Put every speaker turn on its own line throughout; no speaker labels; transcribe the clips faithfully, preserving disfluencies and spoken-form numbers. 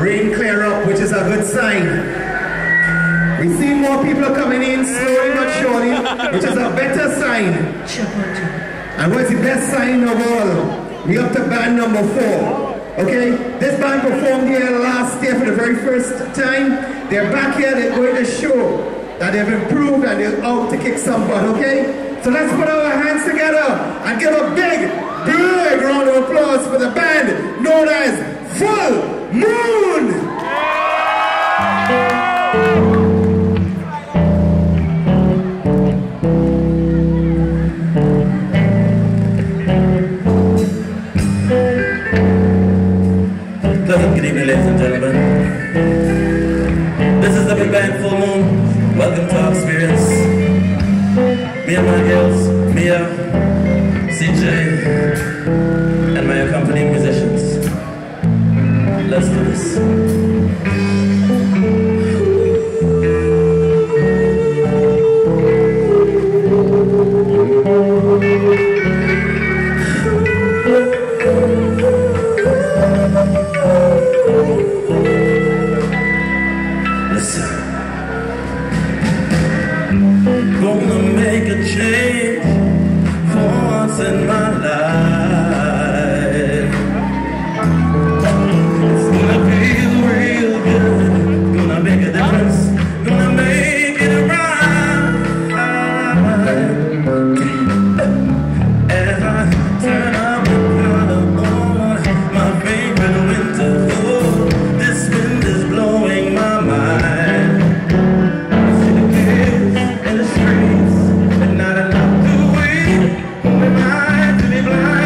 rain clear up, which is a good sign. We see more people coming in slowly but surely, which is a better sign. And what's the best sign of all? We up to band number four. Okay? This band performed here last year for the very first time. They're back here, they're going to show that they've improved and they're out to kick some butt, okay? So let's put our hands together and give a big, big round of applause for the band known as Fullmoon!
Good evening, ladies and gentlemen. This is the big band Fullmoon. Welcome to our experience. Me and my girls, Mia, C J, and my accompanying musicians. Let's do this. Gonna make a change for once in my life. It's gonna feel real good. Gonna make a difference. Gonna make it right. As I turn up the color on my favorite winter coat, this wind is blowing my mind. Not enough to wait, who am I to be blind?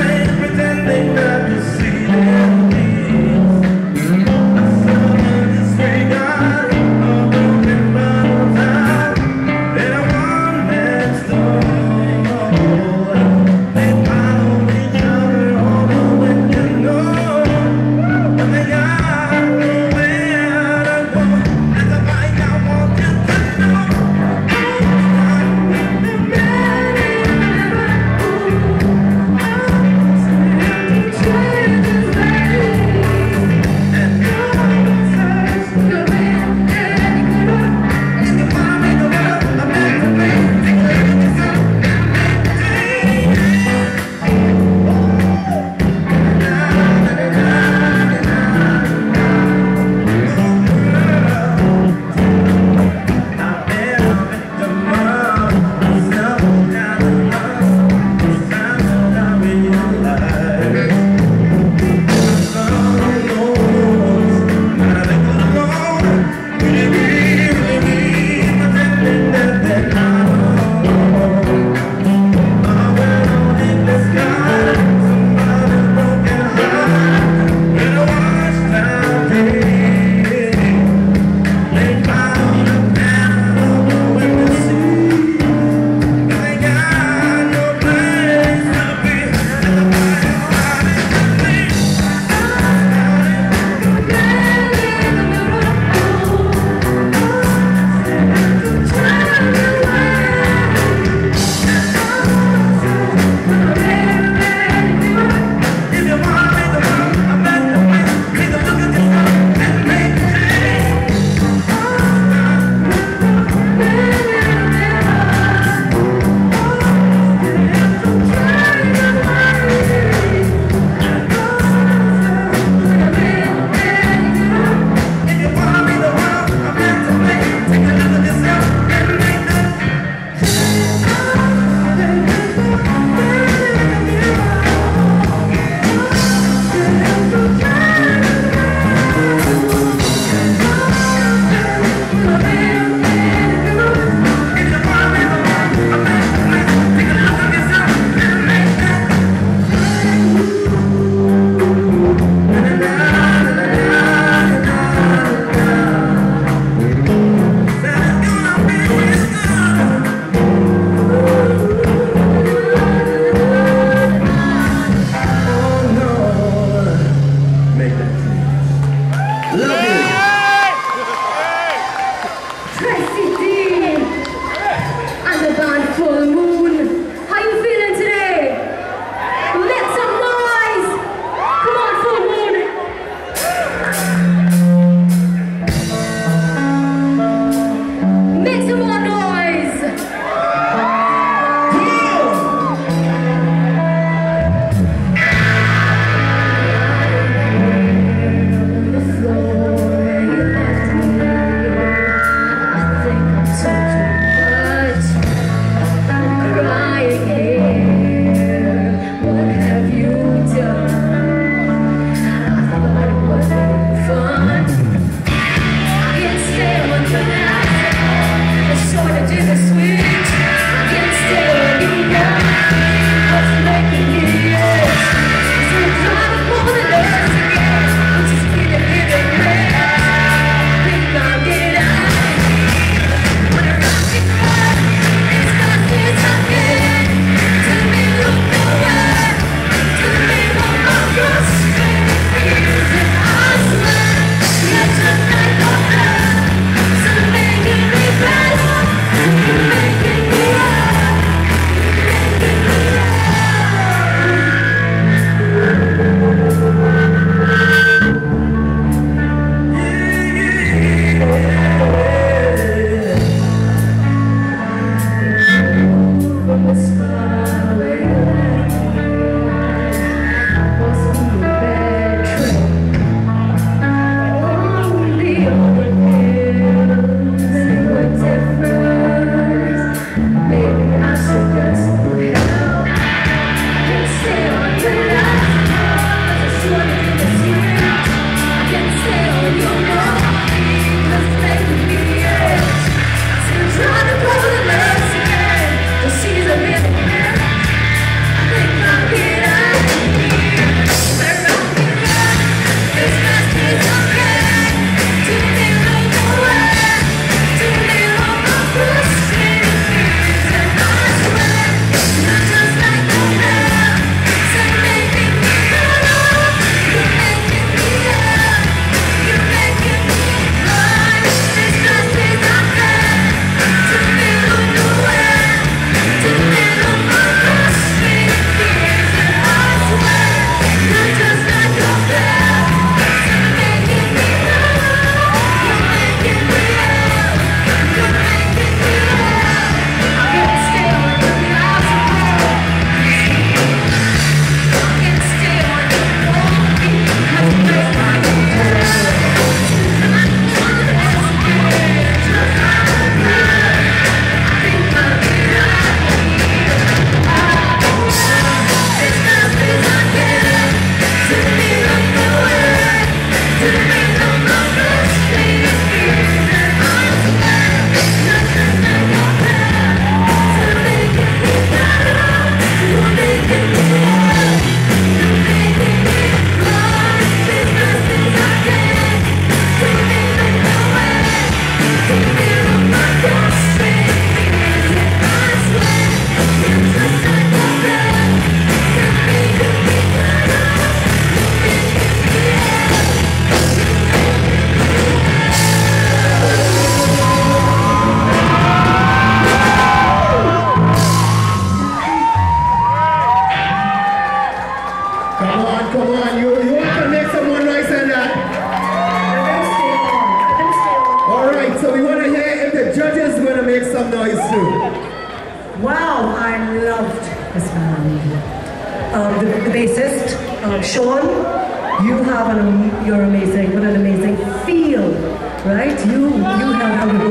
Sue?
Wow, I loved this man. Um, the, the bassist, um, Sean, you have an, you're amazing. What an amazing feel, right? You, you have a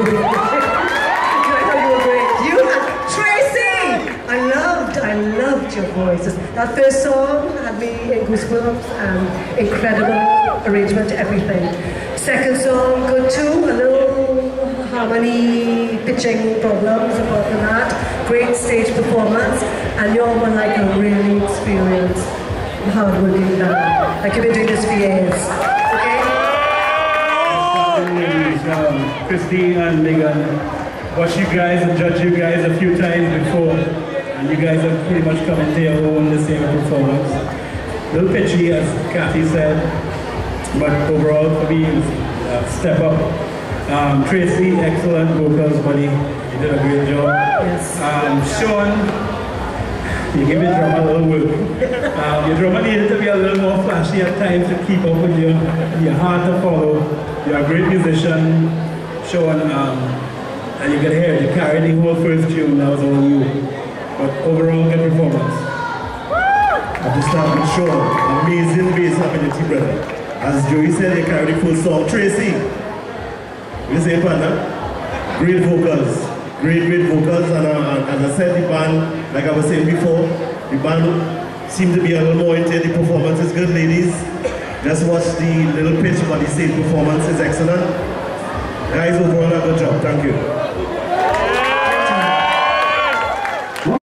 I loved, I loved your voices. That first song had me in goosebumps and incredible arrangement, everything. Second song, good too, a little harmony, pitching problems apart from that. Great stage performance, and you're one like a really experienced, hard-working band. Like you've been doing this for years. Okay?
Um, Christine and Megan, watch you guys and judge you guys a few times before. And you guys have pretty much come into your own the same performance. A little pitchy, as Kathy said, but overall for me, it was a step up. Um, Tracy, excellent vocals, buddy. You did a great job.
Yes.
Um, Sean, you give your drummer a little work. Um, your drummer needed to be a little more flashy at times to keep up with you. You're hard to follow. You're a great musician, Sean. Um, and you can hear it. You carried the whole first tune. That was all you. But overall, good performance.
I'll just start with Sean. Amazing bass ability, brother. As Joey said, you carried the full song. Tracy, you say, partner? Great vocals. Great, great vocals. And uh, as I said, the band, like I was saying before, the band seemed to be a little more into the performance. Is good, ladies. Just watch the little pitch, but the stage performance is excellent. Guys, overall, a good job. Thank you.